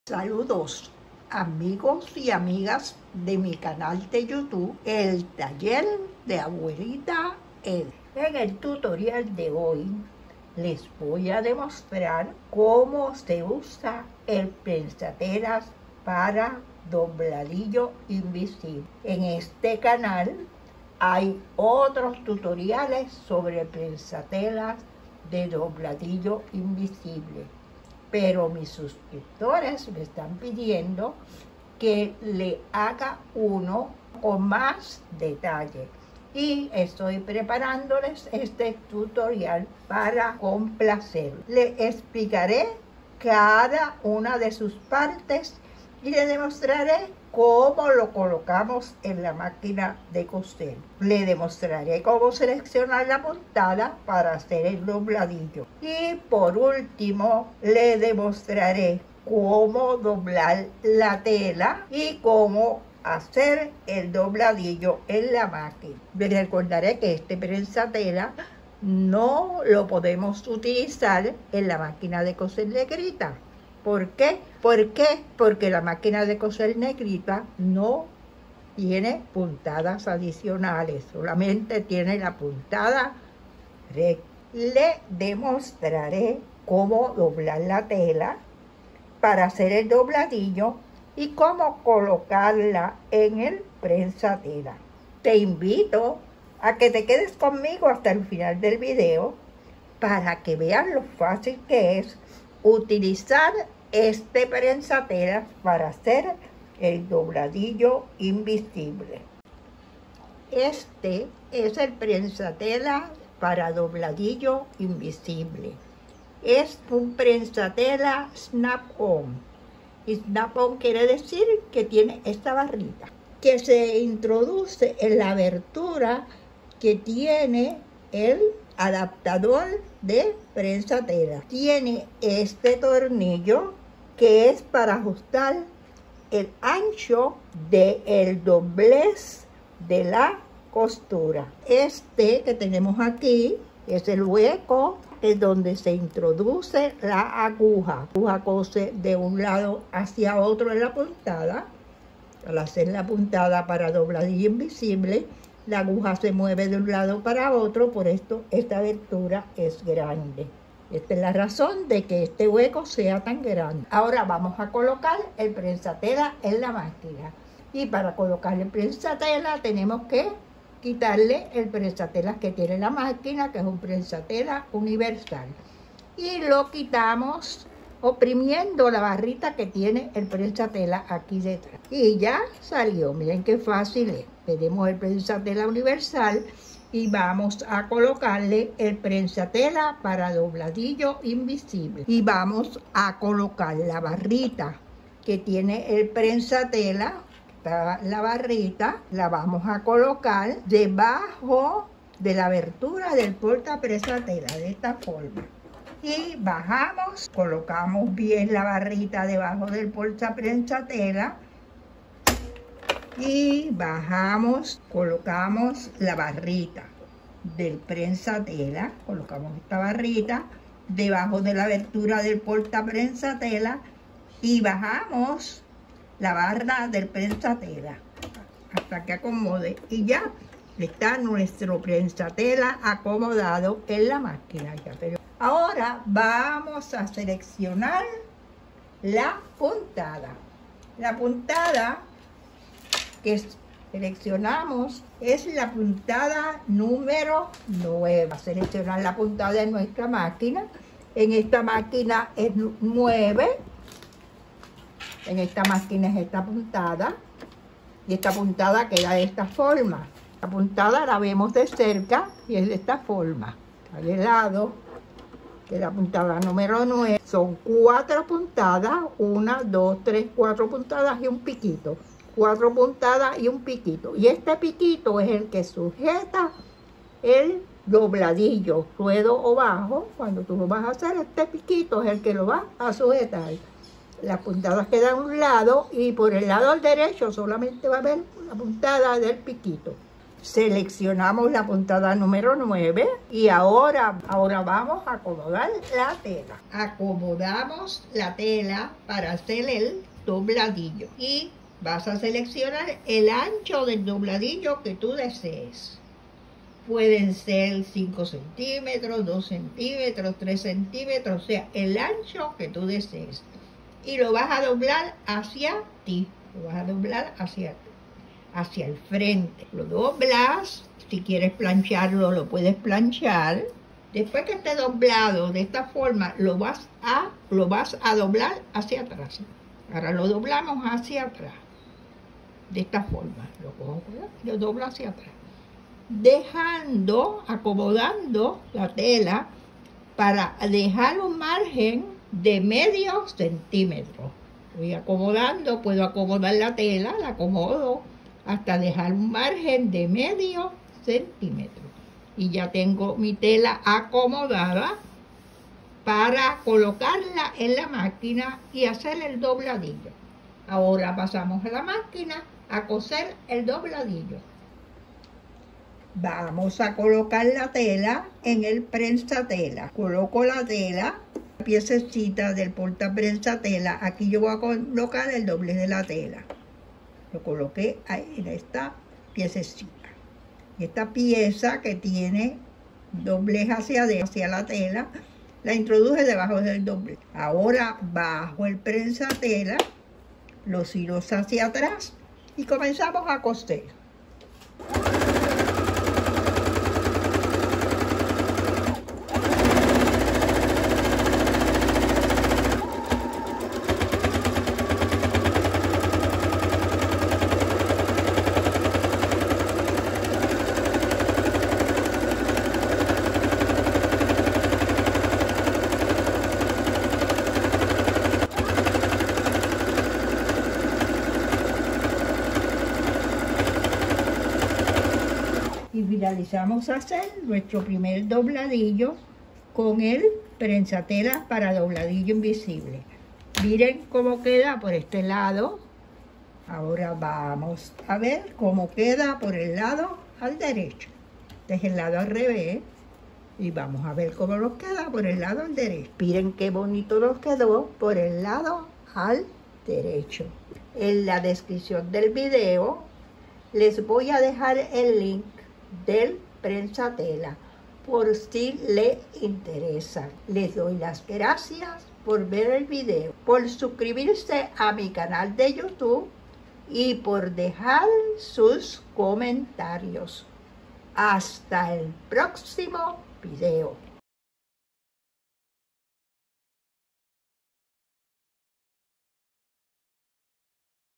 Saludos amigos y amigas de mi canal de YouTube, el taller de abuelita Ed. En el tutorial de hoy les voy a demostrar cómo se usa el prensatelas para dobladillo invisible. En este canal hay otros tutoriales sobre prensatelas de dobladillo invisible, pero mis suscriptores me están pidiendo que le haga uno con más detalle y estoy preparándoles este tutorial para complacer. Le explicaré cada una de sus partes y le demostraré cómo lo colocamos en la máquina de coser. Le demostraré cómo seleccionar la puntada para hacer el dobladillo. Y por último, le demostraré cómo doblar la tela y cómo hacer el dobladillo en la máquina. Les recordaré que este prensatela no lo podemos utilizar en la máquina de coser negrita. ¿Por qué? Porque la máquina de coser negrita no tiene puntadas adicionales, solamente tiene la puntada recta. Le demostraré cómo doblar la tela para hacer el dobladillo y cómo colocarla en el prensatela. Te invito a que te quedes conmigo hasta el final del video para que veas lo fácil que es utilizar este prensatela para hacer el dobladillo invisible. Este es el prensatela para dobladillo invisible. Es un prensatela snap-on. Y snap-on quiere decir que tiene esta barrita que se introduce en la abertura que tiene el adaptador de prensatela. Tiene este tornillo que es para ajustar el ancho del doblez de la costura. Este que tenemos aquí es el hueco, es donde se introduce la aguja. La aguja cose de un lado hacia otro en la puntada. Al hacer la puntada para dobladillo invisible, la aguja se mueve de un lado para otro, por esto esta abertura es grande. Esta es la razón de que este hueco sea tan grande. Ahora vamos a colocar el prensatela en la máquina. Y para colocar el prensatela tenemos que quitarle el prensatela que tiene la máquina, que es un prensatela universal. Y lo quitamos oprimiendo la barrita que tiene el prensatela aquí detrás. Y ya salió, miren qué fácil es. Tenemos el prensatela universal y vamos a colocarle el prensatela para dobladillo invisible. Y vamos a colocar la barrita que tiene el prensatela, la barrita, la vamos a colocar debajo de la abertura del portaprensatela, de esta forma. Y bajamos, colocamos bien la barrita debajo del portaprensatela y bajamos, colocamos la barrita del prensatela, colocamos esta barrita debajo de la abertura del portaprensatela y bajamos la barra del prensatela hasta que acomode y ya está nuestro prensatela acomodado en la máquina. Ahora vamos a seleccionar la puntada. La puntada que seleccionamos es la puntada número 9. A seleccionar la puntada en nuestra máquina. En esta máquina es 9. En esta máquina es esta puntada. Y esta puntada queda de esta forma. La puntada la vemos de cerca y es de esta forma. Al lado de la puntada número 9 son 4 puntadas, 1, 2, 3, 4 puntadas y un piquito. 4 puntadas y un piquito. Y este piquito es el que sujeta el dobladillo, ruedo o bajo. Cuando tú lo vas a hacer, este piquito es el que lo va a sujetar. Las puntadas quedan a un lado y por el lado derecho solamente va a haber la puntada del piquito. Seleccionamos la puntada número 9 y ahora vamos a acomodar la tela. Acomodamos la tela para hacer el dobladillo y vas a seleccionar el ancho del dobladillo que tú desees. Pueden ser 5 centímetros, 2 centímetros, 3 centímetros, o sea, el ancho que tú desees. Y lo vas a doblar hacia ti, lo vas a doblar hacia el frente. Lo doblas, si quieres plancharlo, lo puedes planchar. Después que esté doblado de esta forma, lo vas a doblar hacia atrás. Ahora lo doblamos hacia atrás. De esta forma, lo doblo hacia atrás. Acomodando la tela para dejar un margen de medio centímetro. Voy acomodando, puedo acomodar la tela, la acomodo hasta dejar un margen de medio centímetro. Y ya tengo mi tela acomodada para colocarla en la máquina y hacer el dobladillo. Ahora pasamos a la máquina a coser el dobladillo. Vamos a colocar la tela en el prensatela. Coloco la tela, la piececita del portaprensatela. Aquí yo voy a colocar el doblez de la tela. Lo coloqué ahí en esta piececita. Esta pieza que tiene doblez hacia la tela, la introduje debajo del doblez. Ahora bajo el prensatela, los hilos hacia atrás y comenzamos a coser. Y finalizamos a hacer nuestro primer dobladillo con el prensatela para dobladillo invisible. Miren cómo queda por este lado. Ahora vamos a ver cómo queda por el lado al derecho. Este es el lado al revés. Y vamos a ver cómo nos queda por el lado al derecho. Miren qué bonito nos quedó por el lado al derecho. En la descripción del video les voy a dejar el link del prensatela por si les interesa. Les doy las gracias por ver el video, por suscribirse a mi canal de YouTube y por dejar sus comentarios. Hasta el próximo video.